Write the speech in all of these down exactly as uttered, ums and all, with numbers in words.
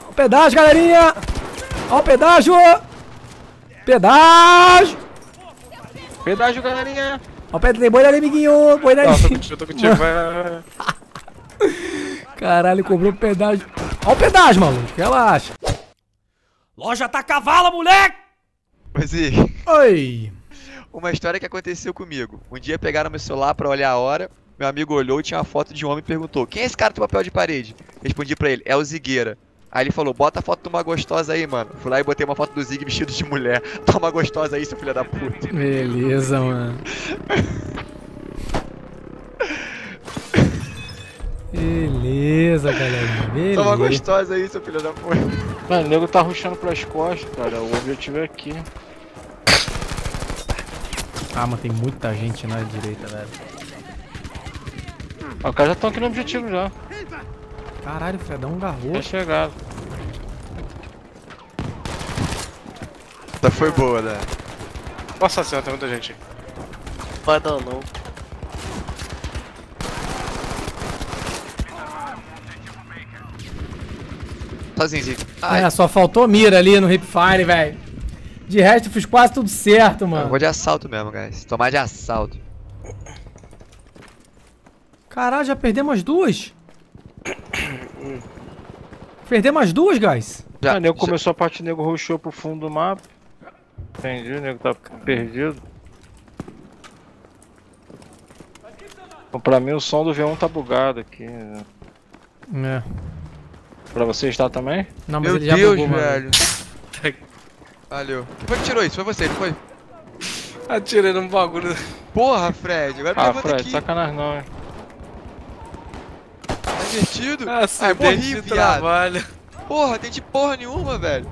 Ó o pedágio, galerinha! Ó o pedágio! Pedágio! Pedágio, galerinha! Ó o pedágio, tem boi ali, amiguinho! Boi ali! Não, tô contigo, tô contigo, vai, vai, vai. Caralho, cobrou pedágio. Ó o pedágio, maluco, relaxa. Loja tá cavalo, moleque! Mas e Oi! uma história que aconteceu comigo. Um dia pegaram meu celular pra olhar a hora, meu amigo olhou e tinha uma foto de um homem e perguntou: quem é esse cara do papel de parede? Respondi pra ele: é o Zigueira. Aí ele falou: bota a foto de uma gostosa aí, mano. Fui lá e botei uma foto do Zig vestido de mulher. Toma gostosa aí, seu filho da puta. Beleza, mano. Beleza, galerinha. Beleza. Toma gostosa aí, seu filho da puta. Mano, o nego tá rushando pras costas, cara. O objetivo é aqui. Ah, mas tem muita gente na direita, velho. Ah, os caras já estão aqui no objetivo já. Caralho, o Fredão agarrou. Já chegaram. Essa foi boa, né? Nossa senhora, tem muita gente. Vai dar não. Sozinho, Zig. Ah, só faltou mira ali no Hipfire, velho. De resto, eu fiz quase tudo certo, Eu mano. vou de assalto mesmo, guys. Tomar de assalto. Caralho, já perdemos as duas? Perdemos as duas, guys? Já, Ah, o nego já- começou a parte, o nego rushou pro fundo do mapa. Entendi, o nego tá perdido. Então, pra mim o som do V um tá bugado aqui. Né? É. Pra você está também? Não, mas Meu ele já Deus, bugou, mano. velho. Valeu. Quem foi que tirou isso? Foi você, não foi? Atirei num bagulho. Porra, Fred. Agora me Ah, levanta Fred, aqui. sacanagem não, hein? Tá divertido? Acidente morri, de viado. trabalho. Porra, tem de porra nenhuma, velho.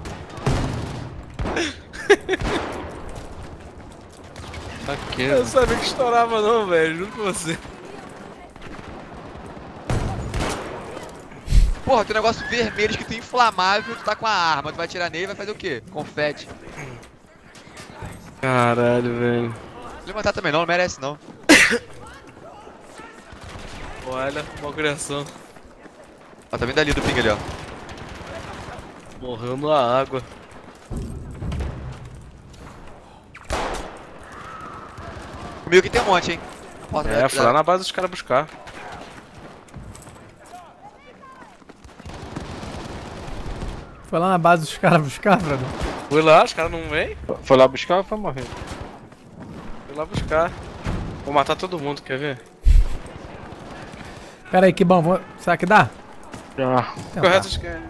Aqui. Eu não sabia que estourava não, velho. Juro pra você. Porra, tem um negócio vermelho escrito inflamável, tu tá com a arma, tu vai atirar nele e vai fazer o quê? Confete. Caralho, velho. Vou levantar também não, não merece não. Olha, uma criação. Ó, tá vindo ali do ping ali, ó. Morreu na água. Comigo aqui tem um monte, hein. Porta É, da- foi lá na base dos caras buscar. Foi lá na base dos caras buscar, Fredão. Fui lá, os caras não vêm. Foi lá buscar ou foi morrer? Fui lá buscar. Vou matar todo mundo, quer ver? Pera aí, que bom. Vou... Será que dá? Já. Então, Correto, tá. acho que é.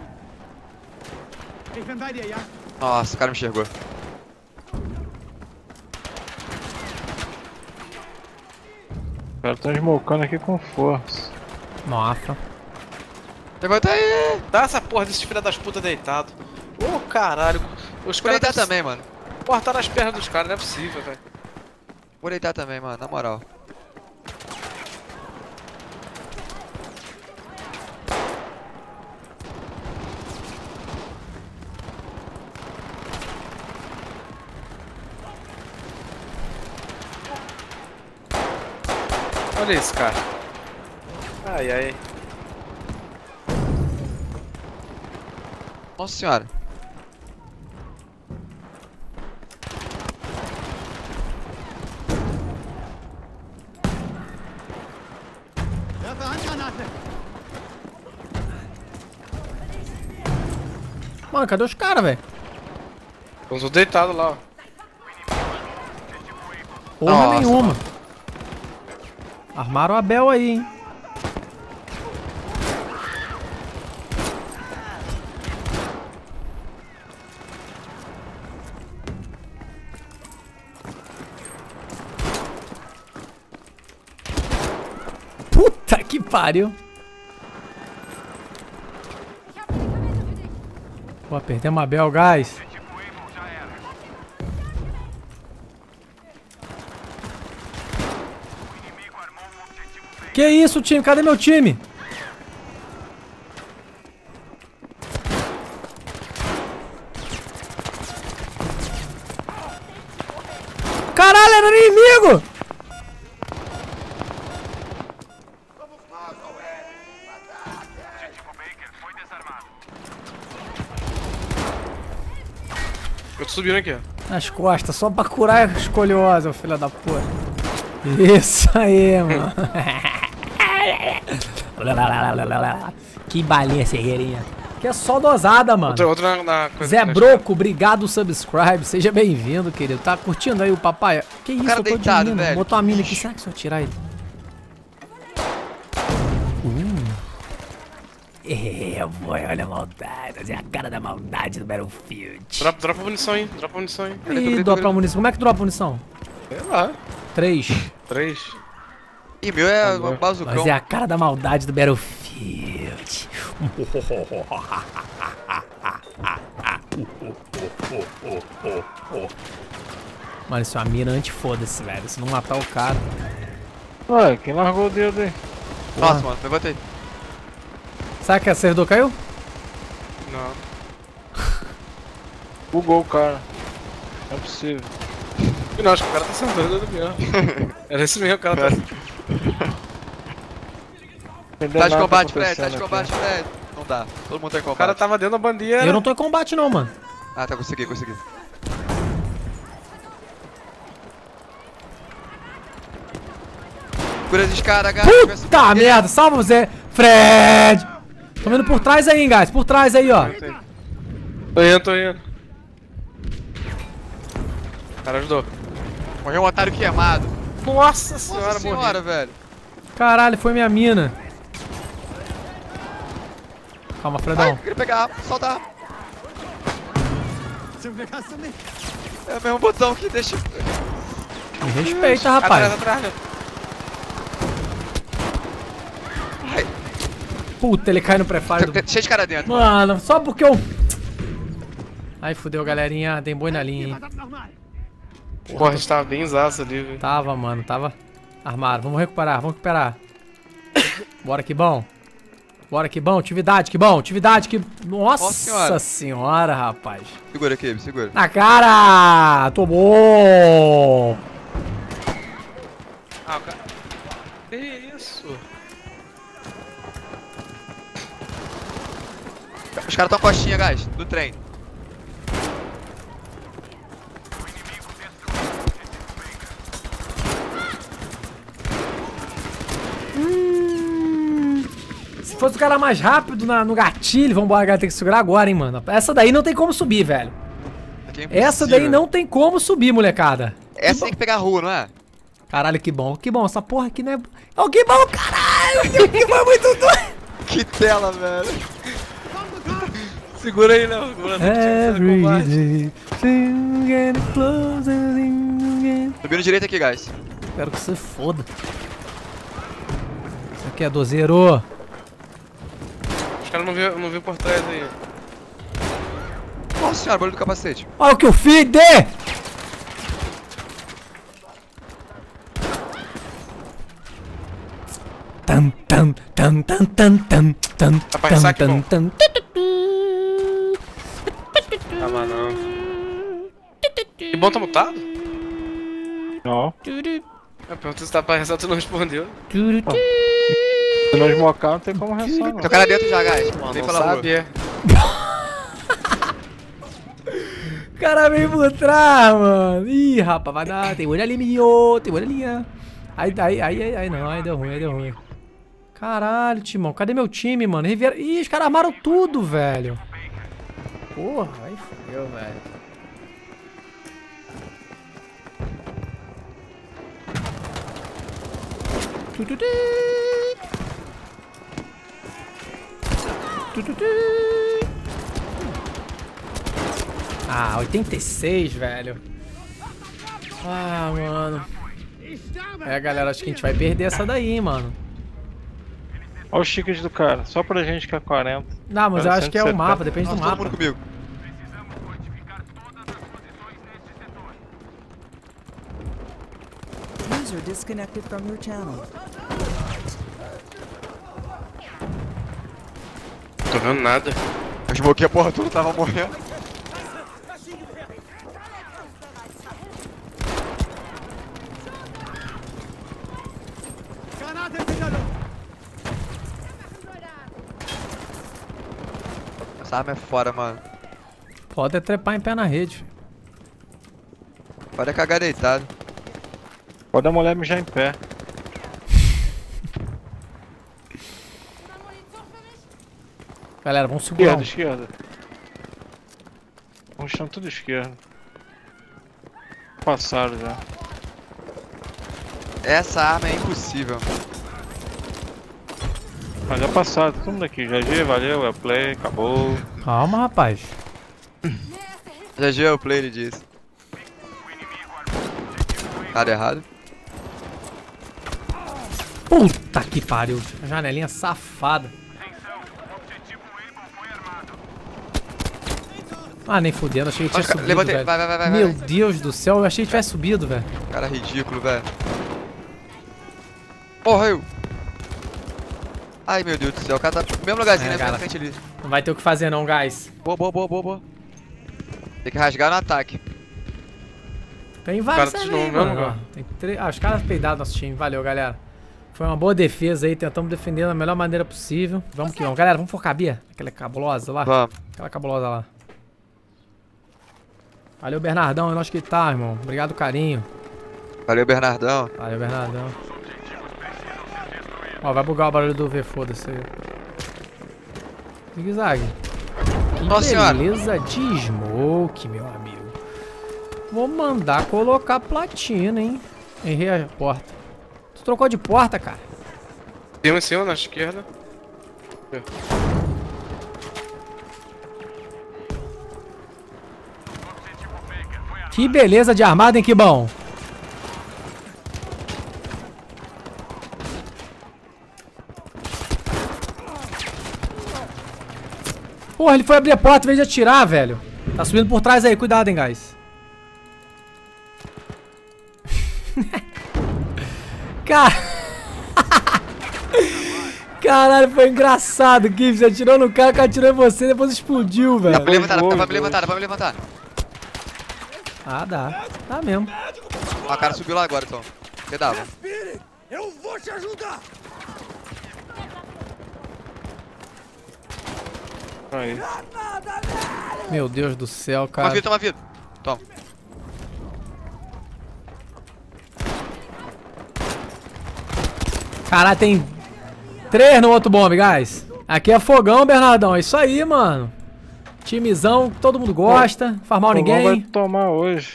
Nossa, o cara me enxergou. Os caras tão smocando aqui com força. Nossa. Levanta aí. Dá essa porra desse filho das putas deitado. Ô, caralho. Os Vou caras deitar também, mano. Cortar nas pernas dos caras, não é possível, velho. Vou deitar também, mano, na moral. Olha isso, cara. Ai, ai. Nossa senhora. Mano, cadê os caras, velho? Estão todos deitados lá, ó. Porra Nossa, nenhuma. Armaram a Bel aí, hein? Puta que pariu. Pô, apertei uma Bel, guys. Que isso, time? Cadê meu time? Caralho, era inimigo! Eu tô subindo aqui, ó. Nas costas, só pra curar a escoliosa, filha da puta. Isso aí, mano. Que balinha cegueirinha. Que é só dosada, mano. Outro, outro na, na coisa. Zé Broco, obrigado subscribe. Seja bem-vindo, querido. Tá curtindo aí o papai? Que isso, cara eu tô deitado, de mina. velho. Botou uma mina aqui. Será que se eu tirar ele? Uh. É, boy, olha a maldade. É a cara da maldade do Battlefield. Dropa, dropa munição aí, dropa munição aí. Ih, dropa munição. Como é que dropa munição? Sei lá. Três. Três. Ih, meu é um bazucão. Mas é a cara da maldade do Battlefield. Mano, isso é uma mira anti-foda-se, velho. Se não matar o cara. Ué, quem largou o dedo aí? Nossa, mano, levantei. Sabe que a servidor caiu? Não. Bugou o cara. Não é possível. Não, acho que o cara tá sentando do mesmo. Era esse mesmo, o cara tá. Entendeu Tá de nada combate, que Fred, tá tá de combate, Fred. Não dá, todo mundo tá em O combate. cara tava dentro da bandeira. Eu não tô em combate não, mano. Ah, tá, consegui, consegui. Cura as escadas, cara. Puta merda, salva você, Fred! Tô vendo por trás aí, hein, guys. Por trás aí, ó. Tô indo, tô indo. O cara ajudou. Morreu um otário queimado. Nossa senhora, Nossa senhora, morri. velho. Caralho, foi minha mina. Calma, Ai, Fredão. eu queria pegar, soltar. É o mesmo botão que deixa... Me respeita, Atrás, rapaz. atrás. Ai, Puta, ele cai no pré-fire do... cheio de cara dentro. Mano, só porque eu... Ai, fudeu, galerinha. Tem boi na linha, hein. Porra, a gente tava bem zaço ali, velho. Tava, mano, tava armado. Vamos recuperar, vamos recuperar. Bora, que bom. Bora, que bom. Atividade, que bom. Atividade, que... Nossa, Nossa senhora. senhora, rapaz. Segura aqui, me segura. Na cara! Tomou! Ah, o cara... Que isso? Os caras tão costinha, guys, do trem. Se fosse o cara mais rápido na, no gatilho, vambora, galera, tem que segurar agora, hein, mano. Essa daí não tem como subir, velho. Aqui é impossível. Essa daí não tem como subir, molecada. Essa tem que pegar a rua, não é? Caralho, que bom, que bom. Essa porra aqui não é... Oh, que bom, caralho! Que foi muito doido! Que tela, velho. Segura aí, Léo. Segura aí, Every combate. day, getting closer again. Subindo direito aqui, guys. Espero que você foda. Isso aqui é dozeiro. Os caras não viram não viu por trás aí. Nossa senhora, barulho do capacete. Olha o que eu fiz de... Tam, tam, tam, tam, tam, tam, tam, Tá pra ressaca, tam, bom. tam, Ah, mas não. Que bom, tá mutado? Não. Eu perguntei se tá pra ressaca, tu não respondeu. Se não esmocar, não tem como ressalvar. Tem o cara dentro já, guys. Mano, Vem não pela rua. sabe, é. O cara veio por trás, mano. Ih, rapaz, vai dar. Tem olho ali, menino. Tem olho ali. Aí, aí, aí, aí, aí, não. Aí deu ruim, aí deu ruim. Caralho, Timão. Cadê meu time, mano? Riviera... Ih, os caras armaram tudo, velho. Porra, aí fodeu, velho. Tu, tu, tu. Tu, tu, tu. Ah, oitenta e seis, velho. Ah, mano. É, galera, acho que a gente vai perder essa daí, hein, mano. Olha os tickets do cara, só pra gente que é quarenta. Não, mas eu acho que é o mapa, depende do Nossa, todo mapa. mundo comigo. User disconnected from your channel. Tô vendo nada. Eu esmoquei a porra toda, tava morrendo. Essa arma é fora, mano. Pode é trepar em pé na rede. Pode cagar deitado. Pode a mulher mijar em pé. Galera, vamos segurar. Esquerda, esquerda. Vamos chão tudo esquerdo. Passaram já. Essa arma é impossível. Mas já passaram, todo mundo aqui. G G, valeu, é play, acabou. Calma, rapaz. G G é o play, ele disse. Nada errado. Puta que pariu. Janelinha safada. Ah, nem fudendo. Achei que tinha subido, Levantei, velho. vai, vai, vai, vai. Meu vai. Deus do céu, eu achei que tivesse subido, velho. Cara ridículo, velho. Morreu. Ai, meu Deus do céu. O cara tá no mesmo lugarzinho, É, né? cara. Na frente ali. Não vai ter o que fazer não, guys. Boa, boa, boa, boa, boa. Tem que rasgar no ataque. Tem vários Cara, também, de novo, mano. mesmo, Ó, tem três... Ah, os caras peidaram nosso time. Valeu, galera. Foi uma boa defesa aí. Tentamos defender da melhor maneira possível. Vamos que vamos. Galera, vamos focar a Bia. Aquela cabulosa lá. Vamos. Aquela cabulosa lá. Valeu, Bernardão. É nós que tá, irmão. Obrigado, carinho. Valeu, Bernardão. Valeu, Bernardão. Ó, vai bugar o barulho do V, foda-se aí. Zigue-zague. Que Nossa senhora. beleza de smoke, meu amigo. Vou mandar colocar platina, hein. Errei a porta. Tu trocou de porta, cara? Cima, em cima, na esquerda. Que beleza de armada, hein, que bom. Porra, ele foi abrir a porta em vez de atirar, velho. Tá subindo por trás aí, cuidado, hein, guys. Cara... Caralho, foi engraçado, Gui. Você atirou no cara, o cara atirou em você, depois explodiu, velho. Dá pra levantar, dá pra me levantar, dá pra me levantar. Ah, dá. Dá mesmo. Ó, o cara subiu lá agora, então. Que dava. Eu vou te ajudar! Aí. Meu Deus do céu, Toma cara. vida, toma vida. Toma. Caralho, tem três no outro bombe, guys. Aqui é fogão, Bernardão. É isso aí, mano. Timezão, que todo mundo gosta. Faz mal a Fogão vai ninguém. tomar hoje.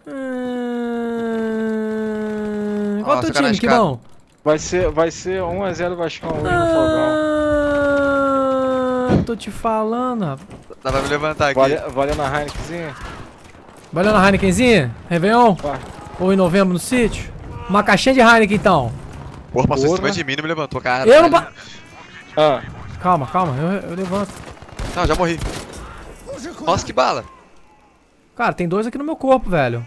Hum... Qual é o Nossa, teu time, que cara, bom? Vai ser, vai ser um a zero Vascão hoje no fogão. Ah, tô te falando, rapaz. Dá pra me levantar aqui. Vale, vale na Heinekenzinha? Valeu na Heinekenzinha? Réveillon? Vai. Ou em novembro no sítio? Uma caixinha de Heineken, então. Porra, passou em Porra. cima de mim e não me levantou, cara. Eu não... ba- Ah, Calma, calma. Eu, eu levanto. Não, já morri. Nossa, que bala. Cara, tem dois aqui no meu corpo, velho.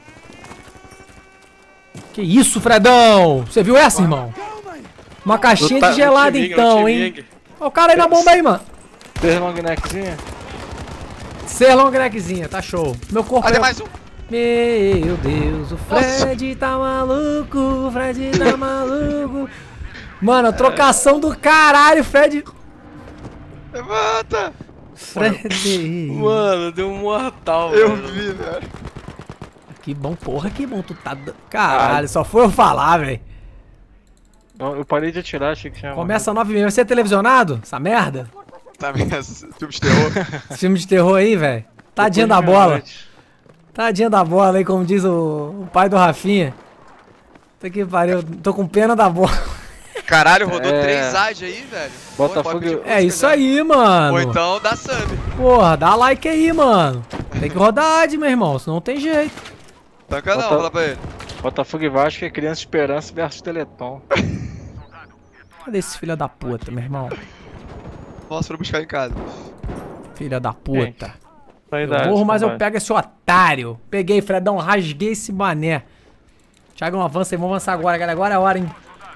Que isso, Fredão? Você viu essa, irmão? Uma caixinha No de ta- gelada, no time, então, no hein? time. Ó o cara aí na bomba aí, mano. três long neckzinha? Ser long neckzinha, tá show. Meu corpo Ah, é... tem mais um. Meu Deus, o Fred tá maluco, o Fred tá maluco. Mano, a trocação do caralho, Fred. Levanta. Fred. Mano, deu um mortal, Eu velho. vi, velho. Que bom, porra, que bom. Tu tá... da- Caralho, só foi eu falar, velho. Não, eu parei de atirar, achei que tinha. Começa nove e meia. Vai ser televisionado? Essa merda? Tá mesmo, filme de terror. Esse filme de terror aí, velho. Tadinha da bola. Tadinha da bola aí, como diz o, o pai do Rafinha. Puta que pariu. Tô com pena da bola. Caralho, rodou É. três A D aí, velho. Botafogo- Pô, pode pedir É música isso já. aí, mano. Ou então dá sub. Porra, dá like aí, mano. Tem que rodar A D, meu irmão, senão não tem jeito. Tanca não, Bota- fala pra ele. Botafogo e Vasco é Criança Esperança versus Teleton. Cadê esse filho da puta, meu irmão? Nossa, foram buscar em casa. Filha da puta. Sai Eu da morro, mas eu combate. pego esse otário. Peguei, Fredão, rasguei esse mané. Thiagão, avança aí, vamos avançar agora, galera. Agora é a hora, hein?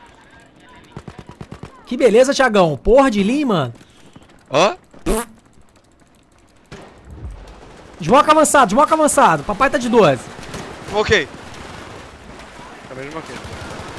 Que beleza, Thiagão. Porra de Lean, mano. Ó, Desmoca avançado, desmoca avançado. Papai tá de doze. ok. É a mesma coisa.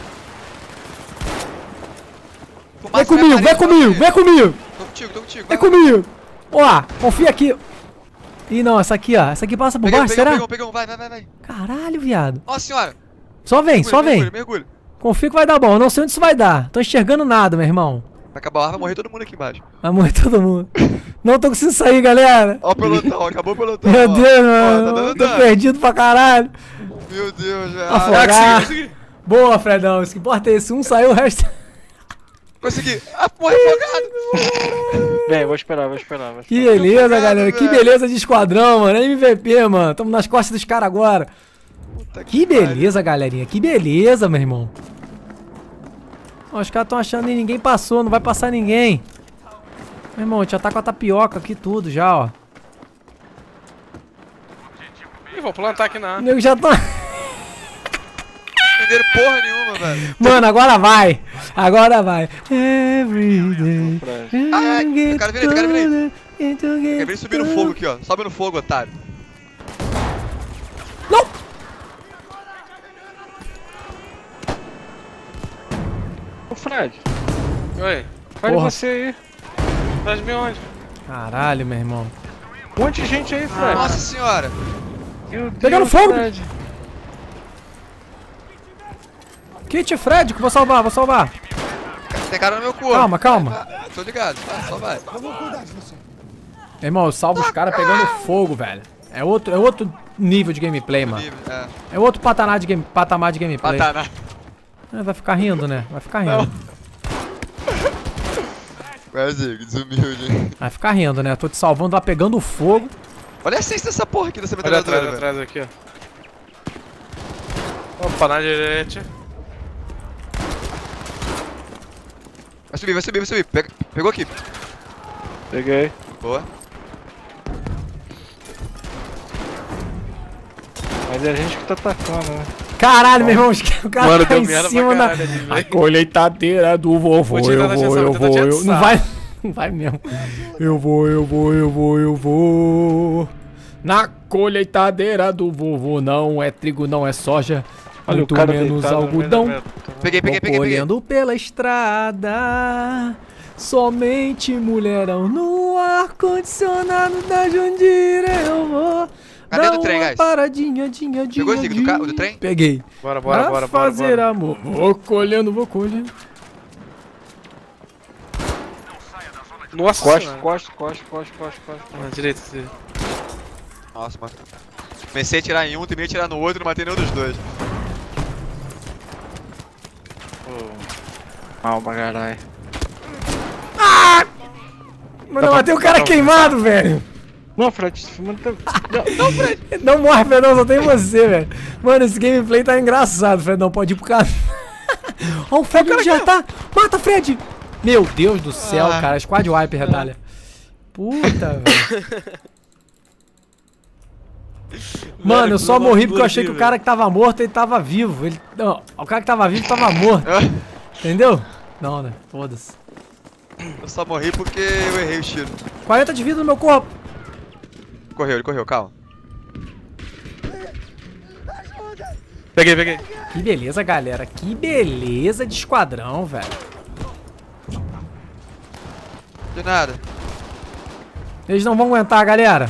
Vem comigo, vem comigo, vem comigo. Tô contigo, tô contigo. Vem vai, vai. comigo. Ó, confia aqui. Ih, não, essa aqui, ó. Essa aqui passa por Peguei um, baixo, peguei um, será? peguei um, peguei um, vai, vai, vai, vai. Caralho, viado. Nossa senhora. Só vem, só vem. Mergulho, mergulho. Confio que vai dar bom. Eu não sei onde isso vai dar. Tô enxergando nada, meu irmão. Vai acabar o ar, vai morrer todo mundo aqui embaixo. Vai morrer todo mundo. Não tô conseguindo sair, galera. Ó o pelotão, acabou o pelotão. Meu ó. Deus, Ó, mano. tá dando Tô dano. perdido pra caralho. Meu Deus, velho. Afogar. Ah, consegui. Boa, Fredão. Isso que importa é esse. Um saiu, o resto... consegui. Ah, porra, afogado. Vem, vou esperar, vou esperar. Vou Que esperar. beleza, afogado, galera. Que velho. beleza de esquadrão, mano. M V P, mano. Tamo nas costas dos caras agora. Puta Que pariu. beleza, galerinha. Que beleza, meu irmão. Ó, os caras tão achando que ninguém passou. Não vai passar ninguém. Meu irmão, a gente já tá com a tapioca aqui tudo já, ó. Ih, vou plantar aqui na O A. nego já tá... Não entenderam porra nenhuma, velho. Mano, agora vai. Agora vai. Every day. Fred. Ai, ai, o cara vira aí, o cara vira aí. aí. Quer vir subir no fogo aqui, ó. Sobe no fogo, otário. Não! Ô, Fred, Oi. olha Porra. você aí. Atrás de mim onde? Caralho, meu irmão. Um monte de gente aí, Fred. Nossa senhora. Meu Deus, Pegando fogo. Fred. Kit Fred, que vou salvar, vou salvar. Tem cara no meu corpo. Calma, calma. Ah, tô ligado. Tá, só vai. Meu irmão, eu salvo os caras pegando fogo, velho. É outro, é outro nível de gameplay, mano. Livre, é. É outro patamar de, game, patamar de gameplay. Pataná. É, vai ficar rindo, né? Vai ficar rindo. Quase, desumilde. Vai ficar rindo, né? Eu tô te salvando lá pegando fogo. Olha a essência dessa porra aqui, dessa Olha atrás, metralhadora, velho. atrás aqui, ó. Opa, na direita. Vai subir, vai subir, vai subir. Pega- Pegou aqui. Peguei. Boa. Mas é a gente que tá atacando, né? Caralho, meu irmão, o cara Mano, tá deu em merda cima pra na... caralho ali, A velho. colheitadeira do vovô, Vou te eu dar vou, atenção, eu vou vou, te eu... atiçar. Não vai, não vai mesmo. Eu vou, eu vou, eu vou, eu vou. Na colheitadeira do vovô não é trigo, não é soja. Olha Muito o cara menos deitado no meio da algodão. meta. Peguei, peguei, Vou peguei, peguei. olhando pela estrada, somente mulherão no ar-condicionado da Jundira eu vou. Cadê dar do trem, uma guys? paradinha, dinha, dinha, Pegou esse do dinha. ca- do trem? Peguei. Bora, bora, Pra bora, bora, fazer bora. amor. Vou colhendo, vou colhendo. Nossa Costa, senhora. costa, costa, costa, costa, costa. Na direita, direita. Nossa, mano. Comecei a atirar em um, terminei a atirar no outro e não matei nenhum dos dois. Mal pra caralho. Mano, eu matei o cara queimado, velho. Não, Fred, esse filme tá... Não morre, Fredão, só tem você, velho. Mano, esse gameplay tá engraçado, Fredão. Pode ir pro cara. Ó, o Fred onde já tá. Mata, Fred. Meu Deus do céu, Ah. cara. Squad wipe, retalha. Puta, velho. Mano, eu só morri porque eu achei que o cara que tava morto, ele tava vivo. Ele... Não, o cara que tava vivo tava morto. Entendeu? Não, né? Foda-se. Eu só morri porque eu errei o tiro. quarenta de vida no meu corpo. Correu, ele correu, calma. Peguei, peguei. Que beleza, galera. Que beleza de esquadrão, velho. De nada. Eles não vão aguentar, galera.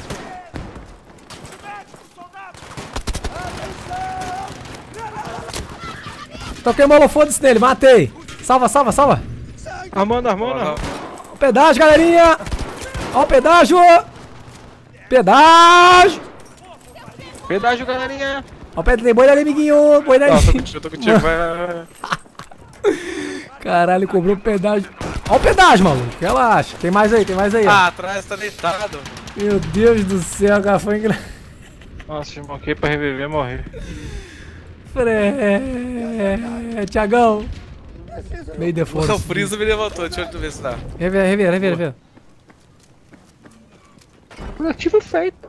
Toquei o molofoda-se nele, matei. Salva, salva, salva. Armando, Armando, Bora, Armando. Ó o pedágio, galerinha. Ó o pedágio. Pedágio. Pedágio, galerinha. Ó o pedágio. Tem boi ali, amiguinho. Boi Não, tô ali. contigo, tô contigo. Vai, vai, vai. Caralho, cobrou pedágio. Ó o pedágio, maluco. Relaxa. Tem mais aí, tem mais aí. ó. Ah, atrás tá deitado. Meu Deus do céu, cara. Foi engraçado. Nossa, te manquei pra reviver e morrer. Fre... Tiagão. Meio de O força. Freeza me levantou, deixa eu ver se dá. Revira, revira, revira, revira. Coletivo feito.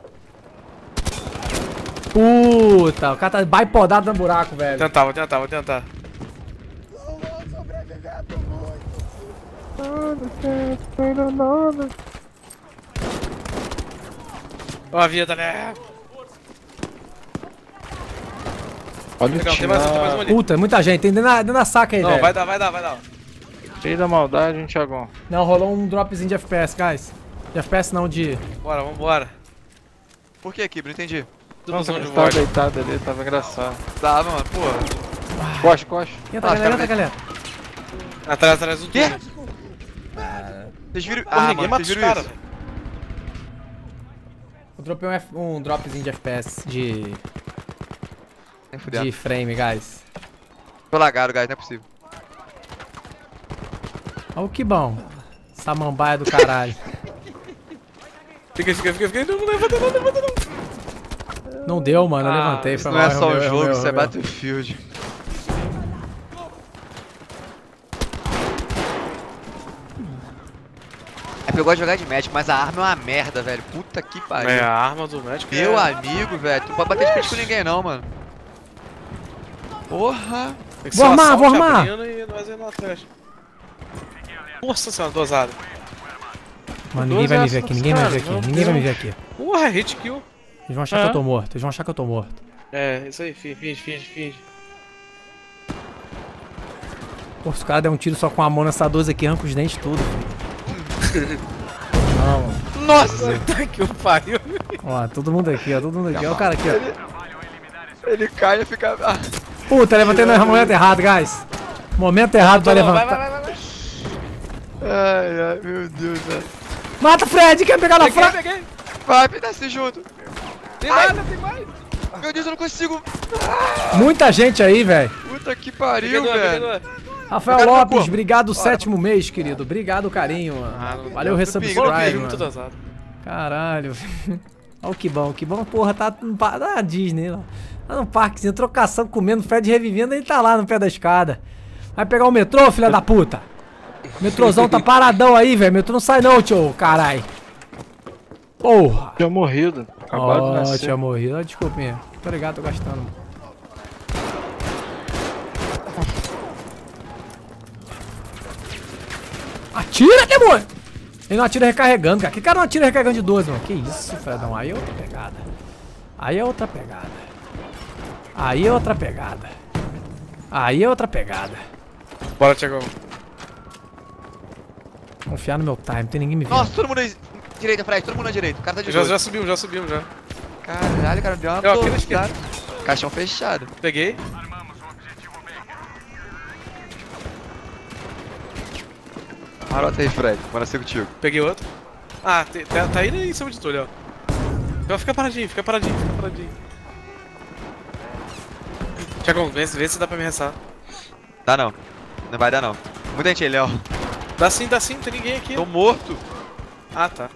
Puta, o cara tá baipodado no buraco, Vou velho. tentar, vou tentar, vou tentar. Ó a vida, né? Olha o Legal, tem mais um, tem mais um ali. Puta, muita gente. Tem dentro da, dentro da saca aí, Não, velho. vai dar, vai dar, vai dar. cheio da maldade, hein, Thiagão. Não, rolou um dropzinho de F P S, guys. De F P S não, de... Bora, vambora. Por que, Kibra? Não entendi. Nossa, Tudo ele de tava voz. deitado ali, tava engraçado. Dava, mano, porra. Costa, costa. Entra, Ah, galera, os entra, caras galera. Atrás, atrás do Quê? túnel. Vocês viram. Porra, Ah, ninguém mano, mata vocês os viram caras. isso? Eu dropei um, F- um dropzinho de F P S, de, Nem fudendo. de frame, guys. Tô lagado, guys, não é possível. Olha o que bom. Samambaia do caralho. Fica, fica, fica, fica. Não levanta, não levanta, não. Não deu, mano. Eu Ah, levantei. Isso Foi não mal, é erro só meu, um erro jogo, meu, isso é erro meu. Battlefield. É porque eu gosto de jogar de match, mas a arma é uma merda, velho. Puta que pariu. É, a arma do médico Meu é... amigo, velho. Tu não pode bater de frente com ninguém, não, mano. Porra. Tem que Vou ser um armar, assalto vou armar. abrindo E nós indo atrás. Nossa senhora, dosada. Mano, ninguém vai me ver aqui. Dois Ninguém vai me ver caras, aqui. meu Ninguém vai me ver Deus. aqui. Porra, hit kill. Eles vão achar que Ah. eu tô morto. Eles vão achar que eu tô morto. É, isso aí, finge, finge, finge, finge. Pô, se o cara der um tiro só com a mão nessa doze aqui, arranca os dentes tudo. Não, mano. Nossa! Tá que o pariu. Ó, todo mundo aqui, ó. Todo mundo aqui. Ó o cara aqui, ó. Ele cai e fica. Ah. Puta, levantei no momento errado, guys. Momento errado pra Vai, levantar. vai, vai, vai, vai. Ai, ai, meu Deus, velho. Mata o Fred, quer pegar na Peguei, frente. peguei. Vai, desce junto. Tem mais, tem mais. Meu Deus, eu não consigo. Muita gente aí, velho. Puta que pariu, Peguei, velho. peguei. Rafael Pegaram meu Lopes, corpo. obrigado o sétimo mês, querido. Obrigado o carinho, mano. Ah, não Valeu o deu. resubscribe, Pegou, Peguei muito mano. dosado. Caralho. Olha o que bom, que bom, porra, tá no pa- na Disney, lá. Tá no parquezinho, trocação, comendo, Fred revivendo, ele tá lá no pé da escada. Vai pegar o metrô, filha da puta? O metrôzão tá paradão aí, velho. Metrô não sai não, tio, carai. Porra. Tinha morrido. Acabado de Ó, nascer. tinha morrido. Ah, desculpinha. Tô ligado, tô gastando. Atira, demônio! Ele não atira recarregando, cara. Que cara não atira recarregando de doze, mano? Que isso, Fredão? Aí é outra pegada. Aí é outra pegada. Aí é outra pegada. Aí é outra pegada. Bora, Thiago. Confiar no meu time, não tem ninguém me vendo. Nossa, todo mundo aí. Direita, Fred, todo mundo na direita. O cara tá de Já, dois. já subimos, já subimos, já. Caralho, cara, deu uma Eu aqui na torta. esquerda. Caixão fechado. Peguei. Marota aí, Fred. Bora ser contigo. Peguei outro. Ah, tem- tá, tá aí em cima de tu, ó. Então fica paradinho, fica paradinho, fica paradinho. Thiago, vê, vê se dá pra me ressar. Dá não. Não vai dar não. Muita gente aí, Léo. Dá sim, dá sim, não tem ninguém aqui. Tô morto. Ah, tá.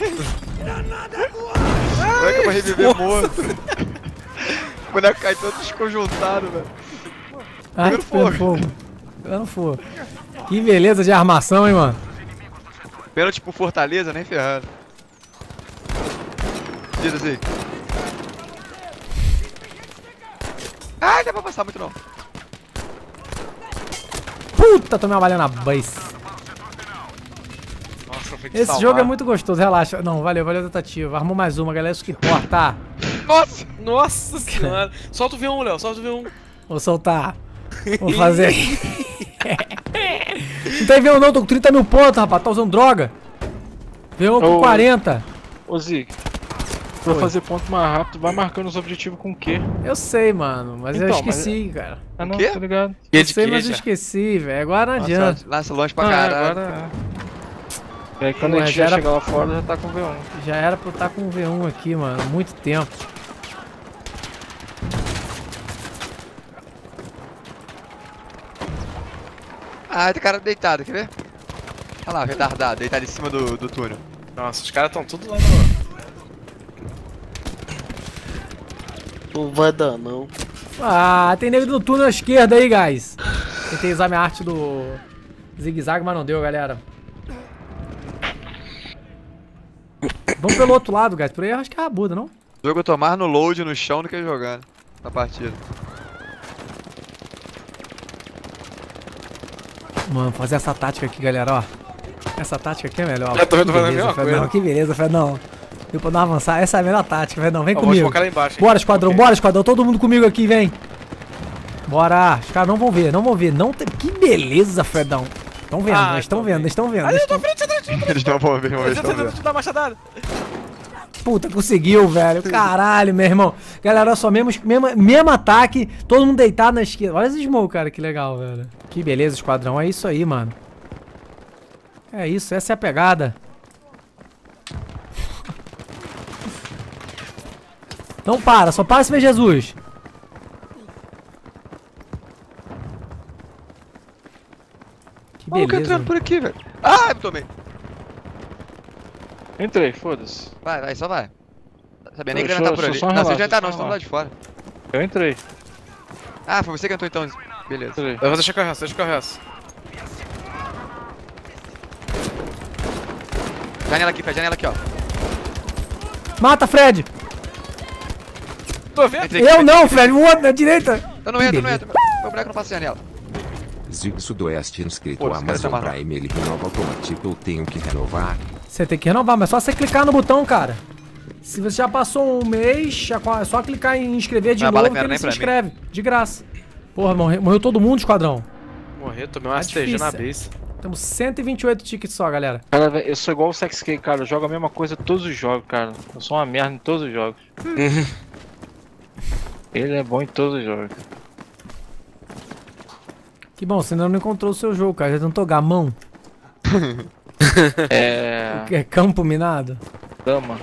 Como é que eu vou reviver morto? O boneco cai todo desconjuntado, velho. Ai, pegando pegando fogo. Pegando fogo. Que beleza de armação, hein, mano. Pênalti pro Fortaleza, nem ferrando. Tira assim. Ai, não dá pra passar muito não. Puta, tomei uma bala na base. Nossa, foi de Esse salvar. jogo é muito gostoso, relaxa. Não, valeu, valeu a tentativa. Armou mais uma, galera, isso que importa. Nossa! Nossa senhora. Solta o V um, Léo, solta o V um. Vou soltar. Vou fazer. Não tem V um não, tô com trinta mil pontos, rapaz. Tá usando droga. V um com Ô. quarenta. Ô, Zig. Pra Oi. fazer ponto mais rápido, vai marcando os objetivos com o quê? Eu sei, mano, mas eu Então, esqueci, cara. Ah, não, quê? tá ligado? Eu sei, mas eu esqueci, velho. Agora não adianta. Lança, lança longe pra Ah, caralho. agora é. E aí quando Ué, a gente já já era- chegar lá fora, já tá com V um. Já era pra eu estar com o V um aqui, mano. Muito tempo. Ah, tem cara deitado, quer ver? Olha lá, retardado, deitado em cima do, do túnel. Nossa, os caras tão tudo lá no... Não vai dar, não. Ah, tem nego no túnel à esquerda aí, guys. Tentei usar minha arte do zigue-zague, mas não deu, galera. Vamos pelo outro lado, guys. Por aí eu acho que é a Buda, não? O jogo eu tô mais no load, no chão, do que jogando na partida. Mano, fazer essa tática aqui, galera, ó. Essa tática aqui é melhor. Já tô vendo Que fazendo a beleza, mesma Fredão, coisa. que beleza, Fredão. Deu pra não avançar. Essa é a melhor tática, Fredão. Vem Ó, vou comigo. focar lá embaixo, hein. Bora, esquadrão, Ok. bora, esquadrão. Todo mundo comigo aqui, vem. Bora. Os caras não vão ver, não vão ver. Não tem... Que beleza, Fredão. Estão vendo, Ah, eles estão tô vendo, vendo. eles estão vendo. Ali, eles na tão- frente, atrás, atrás. Eles não vão ver, vão ver, Deixa estão eu vendo. te dar uma machadada. Puta, conseguiu, velho. Caralho, meu irmão. Galera, olha só, mesmo, mesmo, mesmo ataque, todo mundo deitado na esquerda. Olha esse smoke, cara, que legal, velho. Que beleza, esquadrão. É isso aí, mano. É isso, essa é a pegada. Não para, só para se ver Jesus. Que Maluco beleza. entrando por aqui, velho. Ah, me tomei. Entrei, foda-se. Vai, vai, só vai. Sabia nem Eu que ele sou- tá por sou ali. só um Não, você relaxo, já tá, só não, um estamos lá de fora. Eu entrei. Ah, foi você que entrou então. Beleza. Entrei. Eu vou deixar carregar, deixa eu carregar. Janela aqui, Fred, janela aqui, ó. Mata, Fred. Tô vendo? Entrei aqui, Eu não, Fred. O outro, na direita. Eu não entro, não entro. Meu boneco não passa janela. Zig Sudoeste inscrito Pô, esse cara Amazon tá maluco. Prime, ele renova automático, eu tenho que renovar. Você tem que renovar, mas é só você clicar no botão, cara. Se você já passou um mês, já- é só clicar em inscrever de Não, a bala novo que que não era ele nem se pra inscreve. De graça. Porra, morreu, morreu todo mundo, esquadrão. Morrer, tomei uma Tá S T G na difícil. base. Temos cento e vinte e oito tickets só, galera. Cara, velho, eu sou igual o Sex K, cara. Eu jogo a mesma coisa todos os jogos, cara. Eu sou uma merda em todos os jogos. Ele é bom em todos os jogos. Que bom, você ainda não encontrou o seu jogo, cara. Já tentou gamão? É. Que é campo minado? Dama.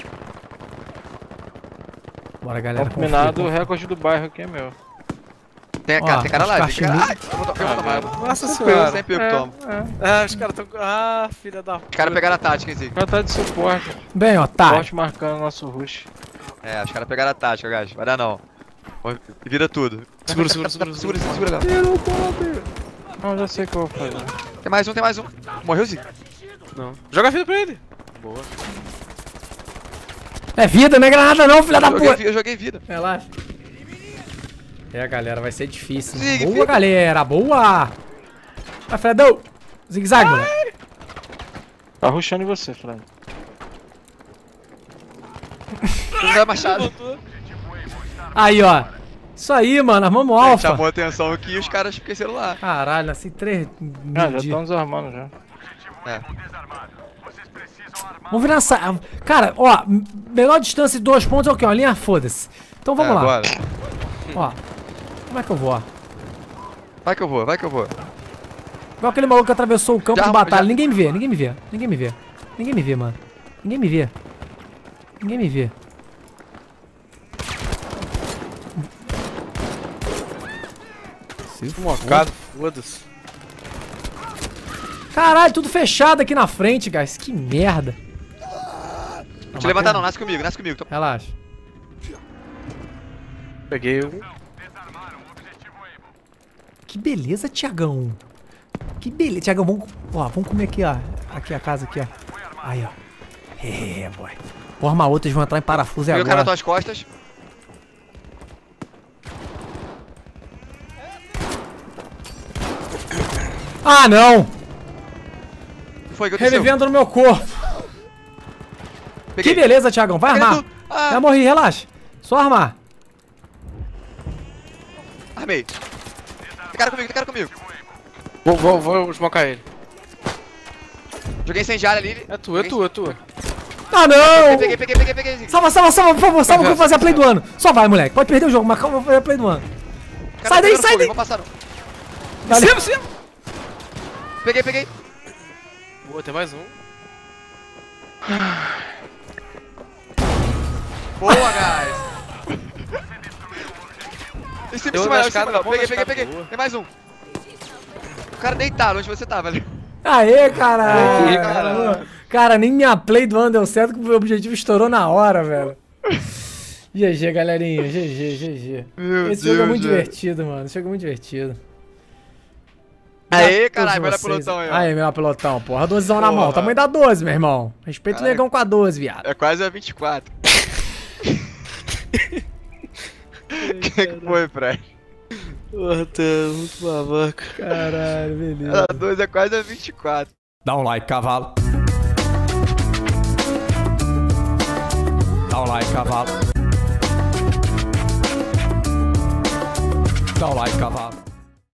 Bora, galera. Campo minado, o confia, recorde do bairro aqui é meu. Tem, a Ó, cara, tem cara os lá, tem cara. cachimbo- Ai, eu vou to- eu vou tomar. Nossa Sempre eu, senhora. sempre eu que tomo. Ah, os caras tão. Ah, filha da. Os caras pegaram a tática, hein, Zig. O cara tá de suporte. Bem, ó, tá. Suporte marcando nosso rush. É, os caras pegaram a tática, guys. Vai dar não. Vira tudo. Segura, segura, segura, Segura, segura. segura, galera. Não, já sei o que eu vou fazer. Tem mais um, tem mais um. Morreu, Zig. Não. Joga a vida pra ele. Boa. É vida, não é granada não, filha da Eu joguei, puta. vi- eu joguei vida. Relaxa. É, galera, vai ser difícil. Zig, boa, fica. galera, boa. Vai, Fredão. Zigue-zague, moleque. Tá rushando em você, Fred. Não dá machado. Aí, ó. Isso aí, mano, armamos Ele alfa. chamou a atenção aqui e os caras esqueceram lá. Caralho, assim, três... Ah, já de- estão desarmando já. É. Vamos virar essa... Cara, ó, menor distância de dois pontos é o quê? Uma linha, foda-se. Então vamos É, lá. bora. Ó, como é que eu vou, ó? Vai que eu vou, vai que eu vou. Igual aquele maluco que atravessou o campo Já, de batalha. já. Ninguém me vê, ninguém me vê, ninguém me vê. Ninguém me vê, mano. Ninguém me vê. Ninguém me vê. Se for. Mocado, foda-se. Caralho, tudo fechado aqui na frente, guys. Que merda. Não te levantar não, nasce comigo, nasce comigo. Tô- Relaxa. Peguei um. Que beleza, Tiagão. Que beleza. Tiagão, vamos... Ó, vamos comer aqui, ó. Aqui a casa, aqui, ó. Aí, ó. É, boy. Vou armar outras, vão entrar em parafuso Peguei o cara agora. nas tuas costas. Ah, não! O que foi que aconteceu? Revivendo no meu corpo. Peguei. Que beleza, Tiagão. Vai Peguei armar. tu. Ah. Já morri, relaxa. Só armar. Armei. Tem cara comigo, tem cara comigo. Vou, vou, vou smocar ele. Joguei incendiário ali. É tu, é tu, é tu. Ah, não! Peguei, peguei, peguei, peguei. Zig. Salva, salva, salva, por favor. Salva que eu vou fazer a play do ano. Só vai, moleque. Pode perder o jogo, mas calma, eu vou fazer a play do ano. Cara, Sai daí, pegando sai fogo, daí. Vou passar. não. Valeu. Cima, cima. Peguei, peguei. Boa, tem mais um. Boa, guys. Em cima, em Eu cima, na em escada, cima. na Peguei, boa peguei, na peguei. escada, boa. Tem mais um. O cara deitado onde você tava ali. Aê, caralho. Aê, caralho. Cara, nem minha play do ano deu certo, que o meu objetivo estourou na hora, velho. G G, galerinha. G G, G G. Meu Esse jogo é muito velho. divertido, mano. Esse jogo é muito divertido. Aê, Todos caralho, melhor vocês- pelotão aí, ó. Aí, melhor pelotão, porra. dozão na Porra. mão. Tamanho da doze, meu irmão. Respeita o Caraca. negão com a doze, viado. É quase a vinte e quatro. O que que foi, Fred? Porra, tá muito babaca. Caralho, beleza. A dois é quase a vinte e quatro. Dá um like, cavalo. Dá um like, cavalo. Dá um like, cavalo.